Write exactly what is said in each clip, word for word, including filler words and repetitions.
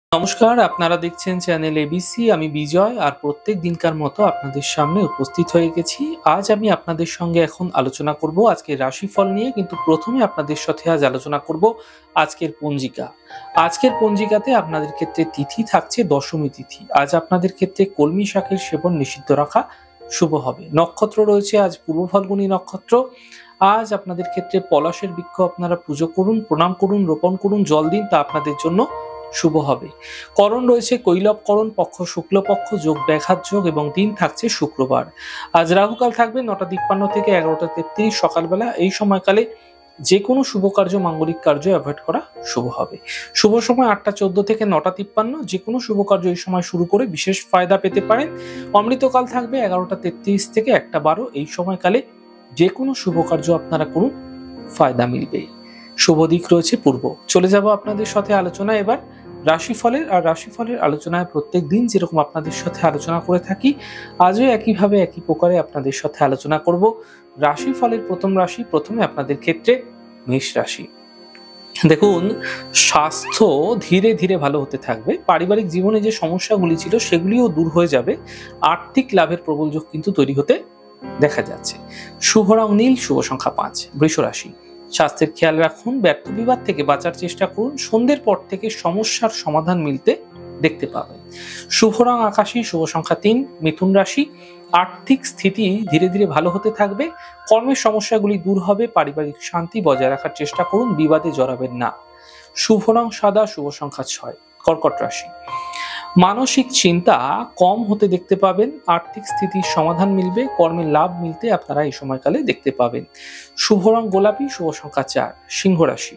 নমস্কার, আপনারা দেখছেন চ্যানেল এবিসি। আমি বিজয় আর প্রত্যেক দিনকার মতো আপনাদের সামনে উপস্থিত হয়ে গেছি। আজ আমি আপনাদের সঙ্গে এখন আলোচনা করব আজকের রাশিফল নিয়ে, কিন্তু প্রথমে আপনাদের সাথে আজ আলোচনা করব আজকের পঞ্জিকা। আজকের পঞ্জিকাতে আপনাদের ক্ষেত্রে তিথি থাকছে দশমী তিথি। আজ আপনাদের ক্ষেত্রে কলমি শাকের সেবন নিষিদ্ধ রাখা শুভ হবে। নক্ষত্র রয়েছে আজ পূর্ব ফাল্গুনী নক্ষত্র। আজ আপনাদের ক্ষেত্রে পলাশের বৃক্ষ আপনারা পুজো করুন, প্রণাম করুন, রোপণ করুন, জল দিন, তা আপনাদের জন্য শুভ হবে। করণ রয়েছে কৈলব করণ, পক্ষ শুক্লপক্ষ, যোগ ব্যাঘাত যোগ এবং দিন থাকছে শুক্রবার। আজ রাহুকাল থাকবে নটা তিপ্পান্ন থেকে এগারোটা তেত্রিশ সকালবেলা। এই সময়কালে যে কোনো শুভ কার্য, মাঙ্গলিক কার্য অ্যাভয়েড করা শুভ হবে। শুভ সময় আটটা চোদ্দ থেকে নটা তিপ্পান্ন। যে কোনো শুভ কার্য এই সময় শুরু করে বিশেষ ফায়দা পেতে পারেন। অমৃতকাল থাকবে এগারোটা তেত্রিশ থেকে একটা বারো। এই সময়কালে যে কোনো শুভ কার্য আপনারা করুন, ফায়দা মিলবে। শুভ দিক রয়েছে পূর্ব। চলে যাব আপনাদের সাথে আলোচনা এবার রাশিফলের। আর রাশিফলের আলোচনায় প্রত্যেক দিন যেরকম আপনাদের সাথে আলোচনা করে থাকি, আজও একইভাবে একই প্রকারে আপনাদের সাথে আলোচনা করব রাশিফলের প্রথম রাশি। প্রথমে আপনাদের ক্ষেত্রে মেষ রাশি। দেখুন, স্বাস্থ্য ধীরে ধীরে ভালো হতে থাকবে। পারিবারিক জীবনে যে সমস্যাগুলি ছিল সেগুলিও দূর হয়ে যাবে। আর্থিক লাভের প্রবল যোগ কিন্তু তৈরি হতে দেখা যাচ্ছে। শুভ রং নীল, শুভ সংখ্যা পাঁচ। বৃষ রাশি। স্বাস্থ্যের খেয়াল রাখুন, ব্যর্থ বিবাদ থেকে বাঁচার চেষ্টা করুন। সন্ধ্যের পর থেকে সমস্যার সমাধান মিলতে দেখতে পাবেন। শুভ রং আকাশী, শুভ সংখ্যা তিন। মিথুন রাশি। আর্থিক স্থিতি ধীরে ধীরে ভালো হতে থাকবে। কর্মের সমস্যাগুলি দূর হবে। পারিবারিক শান্তি বজায় রাখার চেষ্টা করুন, বিবাদে জড়াবেন না। শুভ রং সাদা, শুভ সংখ্যা ছয়। কর্কট রাশি। মানসিক চিন্তা কম হতে দেখতে পাবেন। আর্থিক স্থিতির সমাধান মিলবে। কর্মের লাভ মিলতে আপনারা এই সময়কালে দেখতে পাবেন। শুভ রং গোলাপি, শুভ সংখ্যা চার। সিংহ রাশি।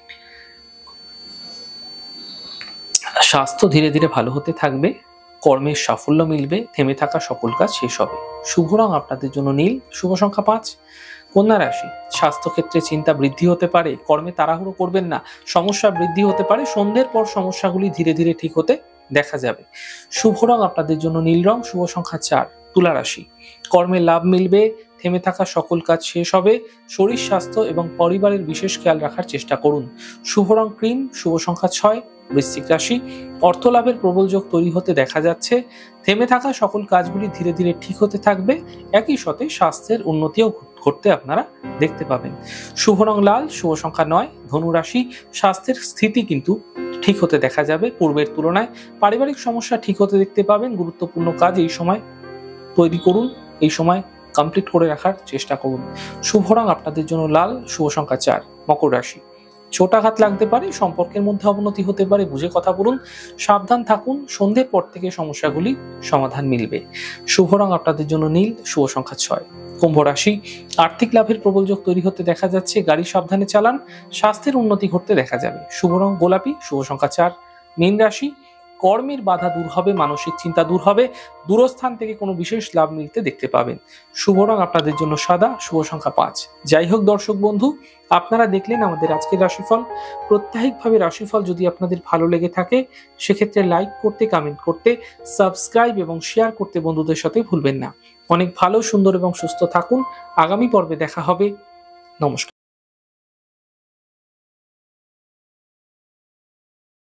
স্বাস্থ্য ধীরে ধীরে ভালো হতে থাকবে। কর্মের সাফল্য মিলবে। থেমে থাকা সকল কাজ শেষ হবে। শুভ রং আপনাদের জন্য নীল, শুভ সংখ্যা পাঁচ। কন্যা রাশি। স্বাস্থ্যক্ষেত্রে চিন্তা বৃদ্ধি হতে পারে। কর্মে তাড়াহুড়ো করবেন না। সমস্যা বৃদ্ধি হতে পারে। সন্ধ্যের পর সমস্যাগুলি ধীরে ধীরে ঠিক হতে দেখা যাবে। শুভ রং আপনাদের জন্য নীল রং, শুভ সংখ্যা চার। তুলা রাশি। কর্মে লাভ মিলবে। থেমে থাকা সকল কাজ শেষ হবে। শরীর স্বাস্থ্য এবং পরিবারের বিশেষ খেয়াল রাখার চেষ্টা করুন। শুভ রং ক্রিম, শুভ সংখ্যা ছয়। বৃশ্চিক রাশি। অর্থ লাভের প্রবল যোগ তৈরি হতে দেখা যাচ্ছে। থেমে থাকা সকল কাজগুলি ধীরে ধীরে ঠিক হতে থাকবে। একই সাথে স্বাস্থ্যের উন্নতিও ঘটতে আপনারা দেখতে পাবেন। শুভ রং লাল, শুভ সংখ্যা নয়। ধনু রাশি। স্বাস্থ্যের স্থিতি কিন্তু ঠিক হতে দেখা যাবে পূর্বের তুলনায়। পারিবারিক সমস্যা ঠিক হতে দেখতে পাবেন। গুরুত্বপূর্ণ কাজ এই সময় তৈরি করুন, এই সময় কমপ্লিট করে রাখার চেষ্টা করুন। শুভ রং আপনাদের জন্য লাল, শুভ সংখ্যা চার। মকর রাশি। ছোটাঘাত লাগতে পারে। সম্পর্কের মধ্যে অবনতি হতে পারে। বুঝে কথা বলুন, সাবধান থাকুন। সন্ধ্যের পর থেকে সমস্যাগুলি সমাধান মিলবে। শুভ রং আপনাদের জন্য নীল, শুভ সংখ্যা ছয়। কুম্ভ রাশি। আর্থিক লাভের প্রবল যোগ তৈরি হতে দেখা যাচ্ছে। গাড়ি সাবধানে চালান। স্বাস্থ্যের উন্নতি ঘটতে দেখা যাবে। শুভ রং গোলাপি, শুভ সংখ্যা চার। মীন রাশি। কর্মের বাধা দূর হবে। মানসিক চিন্তা দূর হবে। দূরস্থান থেকে কোনো বিশেষ লাভ মিলতে দেখতে পাবেন। শুভ রং আপনাদের জন্য সাদা, শুভ সংখ্যা পাঁচ। যাই হোক দর্শক বন্ধু, আপনারা দেখলেন আমাদের আজকের রাশিফল। প্রত্যাহিকভাবে রাশিফল যদি আপনাদের ভালো লেগে থাকে, সেক্ষেত্রে লাইক করতে, কমেন্ট করতে, সাবস্ক্রাইব এবং শেয়ার করতে বন্ধুদের সাথে ভুলবেন না। অনেক ভালো, সুন্দর এবং সুস্থ থাকুন। আগামী পর্বে দেখা হবে। নমস্কার।